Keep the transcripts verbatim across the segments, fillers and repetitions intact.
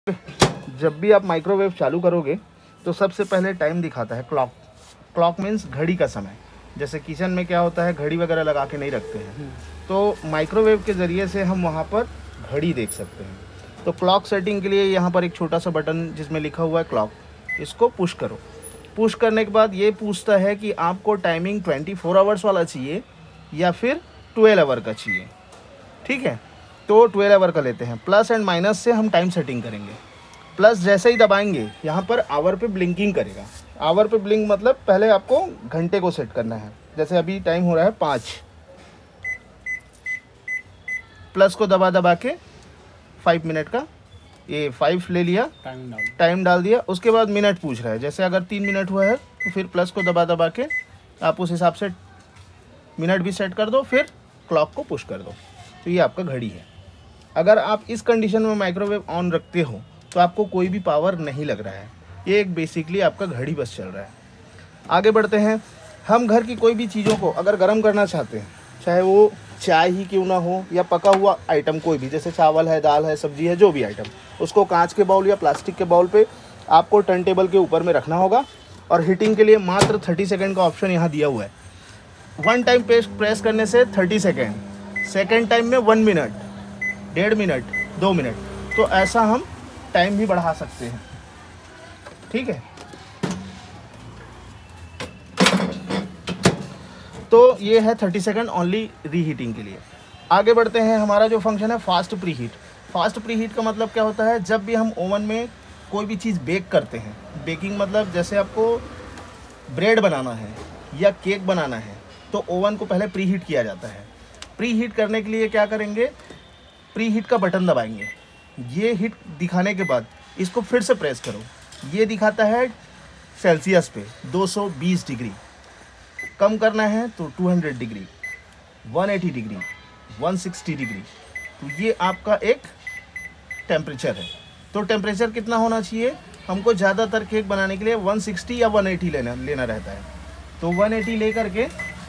जब भी आप माइक्रोवेव चालू करोगे तो सबसे पहले टाइम दिखाता है क्लॉक। क्लॉक मीन्स घड़ी का समय। जैसे किचन में क्या होता है, घड़ी वगैरह लगा के नहीं रखते हैं, तो माइक्रोवेव के ज़रिए से हम वहाँ पर घड़ी देख सकते हैं। तो क्लॉक सेटिंग के लिए यहाँ पर एक छोटा सा बटन जिसमें लिखा हुआ है क्लॉक, इसको पुश करो। पुश करने के बाद ये पूछता है कि आपको टाइमिंग ट्वेंटी फोर आवर्स वाला चाहिए या फिर ट्वेल्व आवर का चाहिए। ठीक है, तो ट्वेल्व आवर का लेते हैं। प्लस एंड माइनस से हम टाइम सेटिंग करेंगे। प्लस जैसे ही दबाएंगे यहाँ पर आवर पे ब्लिंकिंग करेगा। आवर पे ब्लिंक मतलब पहले आपको घंटे को सेट करना है। जैसे अभी टाइम हो रहा है पाँच, प्लस को दबा दबा के फाइव मिनट का ये फाइव ले लिया, टाइम डाल टाइम डाल दिया। उसके बाद मिनट पूछ रहा है, जैसे अगर तीन मिनट हुआ है तो फिर प्लस को दबा दबा के आप उस हिसाब से मिनट भी सेट कर दो, फिर क्लॉक को पुश कर दो। तो ये आपका घड़ी है। अगर आप इस कंडीशन में माइक्रोवेव ऑन रखते हो तो आपको कोई भी पावर नहीं लग रहा है। ये एक बेसिकली आपका घड़ी बस चल रहा है। आगे बढ़ते हैं। हम घर की कोई भी चीज़ों को अगर गर्म करना चाहते हैं, चाहे वो चाय ही क्यों ना हो या पका हुआ आइटम कोई भी, जैसे चावल है, दाल है, सब्जी है, जो भी आइटम, उसको कांच के बाउल या प्लास्टिक के बाउल पे आपको टर्न टेबल के ऊपर में रखना होगा। और हीटिंग के लिए मात्र थर्टी सेकेंड का ऑप्शन यहाँ दिया हुआ है। वन टाइम प्रेस प्रेस करने से थर्टी सेकेंड, सेकेंड टाइम में वन मिनट, डेढ़ मिनट, दो मिनट, तो ऐसा हम टाइम भी बढ़ा सकते हैं। ठीक है, तो ये है थर्टी सेकेंड ओनली रीहीटिंग के लिए। आगे बढ़ते हैं। हमारा जो फंक्शन है fast preheat. Fast preheat का मतलब क्या होता है, जब भी हम ओवन में कोई भी चीज़ बेक करते हैं, बेकिंग मतलब जैसे आपको ब्रेड बनाना है या केक बनाना है, तो ओवन को पहले प्री हीट किया जाता है। प्री हीट करने के लिए क्या करेंगे, प्री हीट का बटन दबाएंगे। ये हीट दिखाने के बाद इसको फिर से प्रेस करो। ये दिखाता है सेल्सियस पे दो सौ बीस डिग्री। कम करना है तो दो सौ डिग्री, एक सौ अस्सी डिग्री, एक सौ साठ डिग्री। तो ये आपका एक टेम्परेचर है। तो टेम्परेचर कितना होना चाहिए, हमको ज़्यादातर केक बनाने के लिए एक सौ साठ या एक सौ अस्सी लेना लेना रहता है। तो एक सौ अस्सी ले करके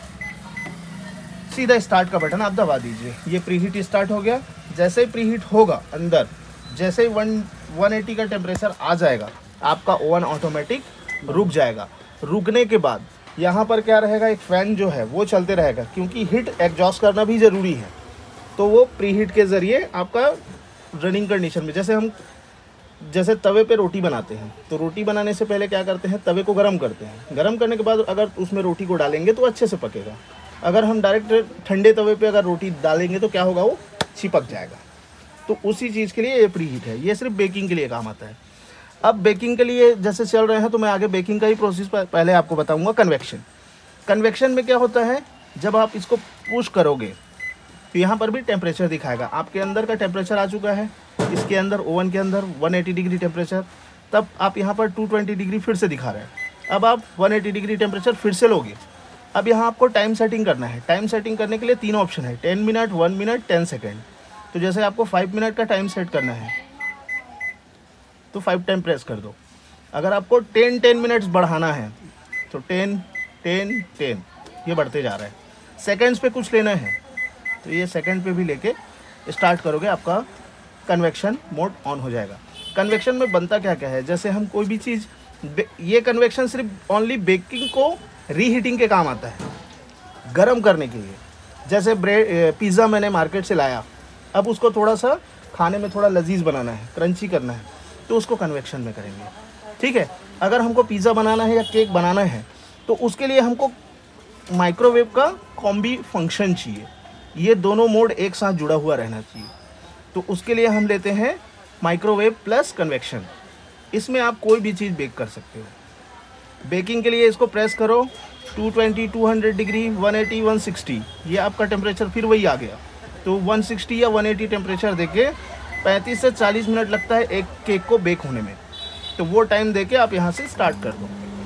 सीधा स्टार्ट का बटन आप दबा दीजिए। ये प्रीहीट स्टार्ट हो गया। जैसे ही प्रीहीट होगा अंदर, जैसे ही वन वन एटी का टेम्परेचर आ जाएगा, आपका ओवन ऑटोमेटिक रुक जाएगा। रुकने के बाद यहाँ पर क्या रहेगा, एक फ़ैन जो है वो चलते रहेगा, क्योंकि हीट एग्जॉस्ट करना भी ज़रूरी है। तो वो प्रीहीट के ज़रिए आपका रनिंग कंडीशन में, जैसे हम जैसे तवे पे रोटी बनाते हैं, तो रोटी बनाने से पहले क्या करते हैं, तवे को गर्म करते हैं। गर्म करने के बाद अगर उसमें रोटी को डालेंगे तो अच्छे से पकेगा। अगर हम डायरेक्ट ठंडे तवे पे अगर रोटी डालेंगे तो क्या होगा, वो चिपक जाएगा। तो उसी चीज़ के लिए ये प्रीहीट है। ये सिर्फ बेकिंग के लिए काम आता है। अब बेकिंग के लिए जैसे चल रहे हैं, तो मैं आगे बेकिंग का ही प्रोसेस पहले आपको बताऊंगा। कन्वेक्शन कन्वेक्शन में क्या होता है, जब आप इसको पुश करोगे तो यहाँ पर भी टेम्परेचर दिखाएगा। आपके अंदर का टेम्परेचर आ चुका है, इसके अंदर ओवन के अंदर एक सौ अस्सी डिग्री टेम्परेचर, तब आप यहाँ पर दो सौ बीस डिग्री फिर से दिखा रहे हैं। अब आप एक सौ अस्सी डिग्री टेम्परेचर फिर से लोगे। अब यहाँ आपको टाइम सेटिंग करना है। टाइम सेटिंग करने के लिए तीन ऑप्शन है, ten minute, one minute, ten second. तो जैसे आपको फाइव मिनट का टाइम सेट करना है तो फाइव टाइम प्रेस कर दो। अगर आपको टेन टेन मिनट्स बढ़ाना है तो टेन टेन टेन ये बढ़ते जा रहा है। सेकेंड्स पे कुछ लेना है तो ये सेकेंड पे भी लेके स्टार्ट करोगे, आपका कन्वेक्शन मोड ऑन हो जाएगा। कन्वेक्शन में बनता क्या क्या है, जैसे हम कोई भी चीज़, ये कन्वेक्शन सिर्फ ओनली बेकिंग को रीहीटिंग के काम आता है, गरम करने के लिए। जैसे ब्रेड पिज़्ज़ा मैंने मार्केट से लाया, अब उसको थोड़ा सा खाने में थोड़ा लजीज बनाना है, क्रंची करना है, तो उसको कन्वेक्शन में करेंगे। ठीक है, अगर हमको पिज़्ज़ा बनाना है या केक बनाना है तो उसके लिए हमको माइक्रोवेव का कॉम्बी फंक्शन चाहिए। ये दोनों मोड एक साथ जुड़ा हुआ रहना चाहिए। तो उसके लिए हम लेते हैं माइक्रोवेव प्लस कन्वेक्शन। इसमें आप कोई भी चीज़ बेक कर सकते हो। बेकिंग के लिए इसको प्रेस करो, two twenty, two hundred degree, one eighty, one sixty, ये आपका टेम्परेचर फिर वही आ गया। तो वन सिक्सटी या वन एटी टेम्परेचर देके पैंतीस से चालीस मिनट लगता है एक केक को बेक होने में। तो वो टाइम देके आप यहाँ से स्टार्ट कर दो।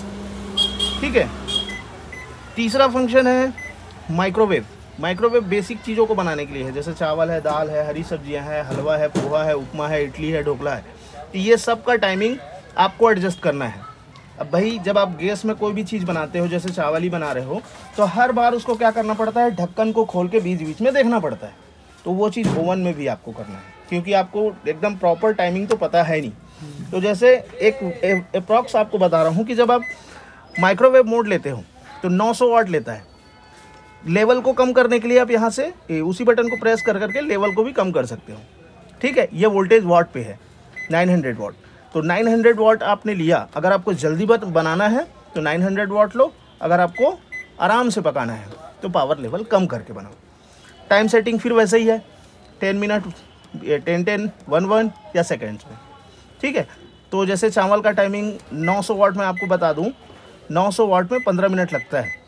ठीक है, तीसरा फंक्शन है माइक्रोवेव। माइक्रोवेव बेसिक चीज़ों को बनाने के लिए है, जैसे चावल है, दाल है, हरी सब्जियां हैं, हलवा है, पोहा है, उपमा है, इडली है, ढोकला है। तो ये सब का टाइमिंग आपको एडजस्ट करना है। अब भाई जब आप गैस में कोई भी चीज़ बनाते हो, जैसे चावल ही बना रहे हो, तो हर बार उसको क्या करना पड़ता है, ढक्कन को खोल के बीच बीच में देखना पड़ता है। तो वो चीज़ ओवन में भी आपको करना है। क्योंकि आपको एकदम प्रॉपर टाइमिंग तो पता है नहीं। तो जैसे एक अप्रॉक्स आपको बता रहा हूँ कि जब आप माइक्रोवेव मोड लेते हो तो नौ सौ वाट लेता है। लेवल को कम करने के लिए आप यहाँ से उसी बटन को प्रेस कर करके लेवल को भी कम कर सकते हो, ठीक है। ये वोल्टेज वाट पे है नौ सौ वाट, तो नौ सौ वाट आपने लिया। अगर आपको जल्दी बनाना है तो नौ सौ वाट लो, अगर आपको आराम से पकाना है तो पावर लेवल कम करके बनाओ। टाइम सेटिंग फिर वैसे ही है, ten minute, ten ten, one one या सेकेंड्स में, ठीक है। तो जैसे चावल का टाइमिंग नौ सौ वाट में आपको बता दूं, नौ सौ वाट में पंद्रह मिनट लगता है।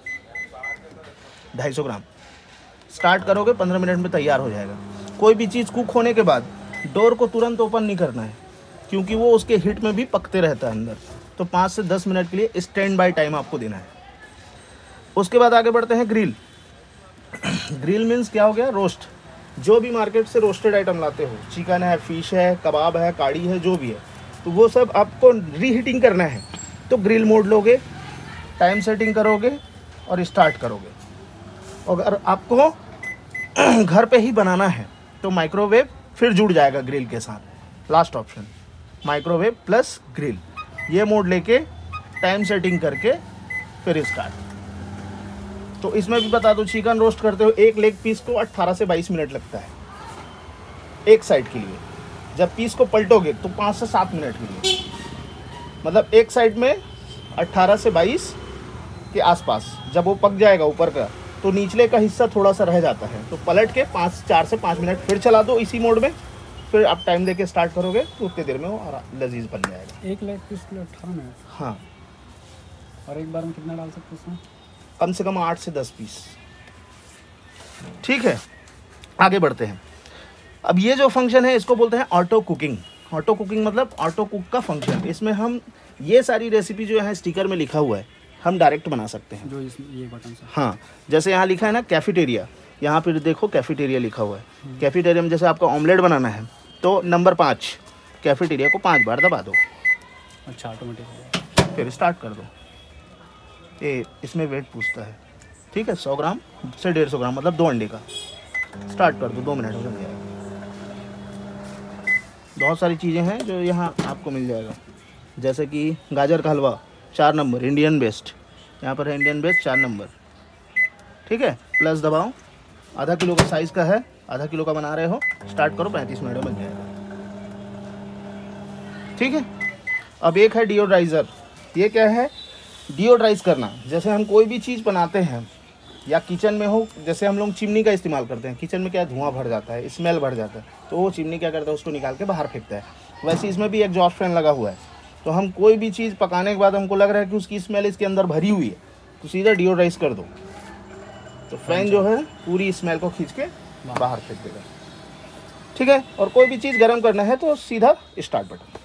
ढाई सौ ग्राम स्टार्ट करोगे, पंद्रह मिनट में तैयार हो जाएगा। कोई भी चीज़ कुक होने के बाद डोर को तुरंत ओपन नहीं करना है, क्योंकि वो उसके हीट में भी पकते रहता है अंदर। तो पाँच से दस मिनट के लिए स्टैंड बाय टाइम आपको देना है। उसके बाद आगे बढ़ते हैं ग्रिल। ग्रिल मीन्स क्या हो गया, रोस्ट। जो भी मार्केट से रोस्टेड आइटम लाते हो, चिकन है, फिश है, कबाब है, काड़ी है, जो भी है, तो वो सब आपको रीहीटिंग करना है। तो ग्रिल मोड लोगे, टाइम सेटिंग करोगे और स्टार्ट करोगे। अगर आपको घर पे ही बनाना है तो माइक्रोवेव फिर जुड़ जाएगा ग्रिल के साथ। Last option microwave plus grill, ये मोड लेके टाइम सेटिंग करके फिर स्टार्ट। तो इसमें भी बता दो, चिकन रोस्ट करते हो एक लेग पीस को अट्ठारह से बाईस मिनट लगता है एक साइड के लिए। जब पीस को पलटोगे तो पाँच से सात मिनट के लिए, मतलब एक साइड में अट्ठारह से बाईस के आसपास। जब वो पक जाएगा ऊपर का, तो निचले का हिस्सा थोड़ा सा रह जाता है, तो पलट के पाँच चार से पाँच मिनट फिर चला दो इसी मोड में। फिर आप टाइम देके स्टार्ट करोगे तो उतनी देर में वो लजीज बन जाएगा। एक लेग पीस के लिए अट्ठारह मिनट? हाँ। और एक बार में कितना डाल सकते हैं उसमें? कम से कम आठ से दस पीस, ठीक है। आगे बढ़ते हैं। अब ये जो फंक्शन है इसको बोलते हैं ऑटो कुकिंग। ऑटो कुकिंग मतलब ऑटो कुक का फंक्शन। इसमें हम ये सारी रेसिपी जो है स्टिकर में लिखा हुआ है, हम डायरेक्ट बना सकते हैं। जो इसमें ये बटन से, हाँ, जैसे यहाँ लिखा है ना कैफेटेरिया, यहाँ पर देखो कैफेटेरिया लिखा हुआ है। कैफेटेरिया में जैसे आपका ऑमलेट बनाना है तो नंबर पाँच कैफेटेरिया को पाँच बार दबा दो। अच्छा, ऑटोमेटिक फिर स्टार्ट कर दो। ये इसमें वेट पूछता है, ठीक है, सौ ग्राम से डेढ़ सौ ग्राम मतलब दो अंडे का। स्टार्ट कर दो, दो मिनट हो जाएगा। बहुत सारी चीज़ें हैं जो यहाँ आपको मिल जाएगा, जैसे कि गाजर का हलवा चार नंबर इंडियन बेस्ट, यहाँ पर है इंडियन बेस्ट चार नंबर, ठीक है। प्लस दबाओ, आधा किलो का साइज़ का है, आधा किलो का बना रहे हो, स्टार्ट करो, पैंतीस मिनट में बन जाएगा, ठीक है। अब एक है डिओड्राइज़र। ये क्या है, डिओड्राइज करना। जैसे हम कोई भी चीज़ बनाते हैं या किचन में हो, जैसे हम लोग चिमनी का इस्तेमाल करते हैं, किचन में क्या धुआं भर जाता है, स्मेल भर जाता है, तो वो चिमनी क्या करता है, उसको निकाल के बाहर फेंकता है। वैसे इसमें भी एग्जॉस्ट फैन लगा हुआ है, तो हम कोई भी चीज़ पकाने के बाद हमको लग रहा है कि उसकी स्मेल इसके अंदर भरी हुई है, तो सीधा डिओड्राइज कर दो, तो फैन जो है पूरी स्मेल को खींच के बाहर फेंक देगा, ठीक है। और कोई भी चीज़ गर्म करना है तो सीधा स्टार्ट बटन।